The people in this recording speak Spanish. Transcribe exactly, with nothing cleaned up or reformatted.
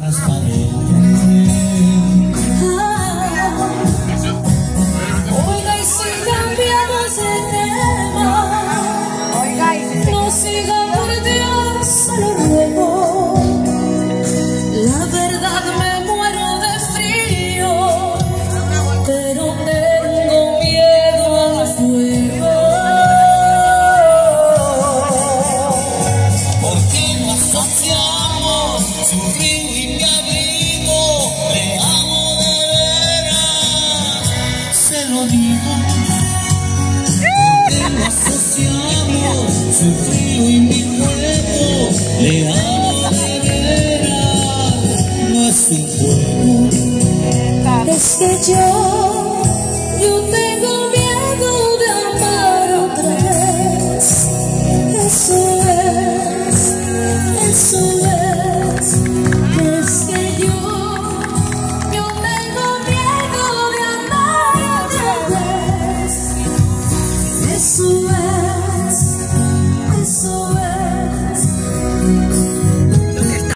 las paredes. Oiga, y si cambiamos de tema, oiga, y si no siga por Dios, se lo ruego. La verdad me muero de frío, pero tengo miedo al fuego. ¿Por qué no asociamos su río y mi abrigo? Le amo de veras, se lo digo. ¿Por qué no asociamos su frío y mi cuerpo? Le amo de veras, no es un juego. Es que yo